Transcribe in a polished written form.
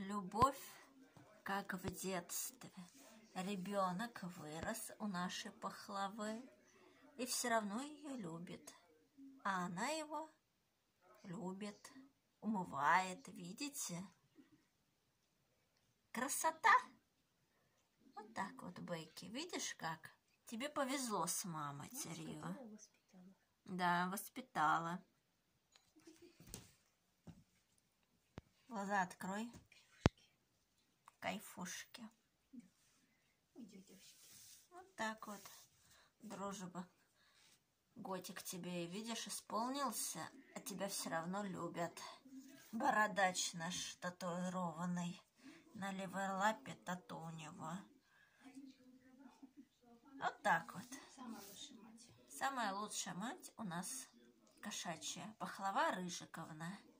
Любовь, как в детстве. Ребенок вырос у нашей пахлавы и все равно ее любит. А она его любит, умывает, видите? Красота! Вот так вот, Бекки, видишь как? Тебе повезло с матерью. Да, воспитала. Глаза открой. Кайфушки. Вот так вот, дружба. Годик тебе, видишь, исполнился, а тебя все равно любят. Бородач наш татуированный. На левой лапе тату у него. Вот так вот. Самая лучшая мать у нас кошачья. Пахлава Рыжиковна.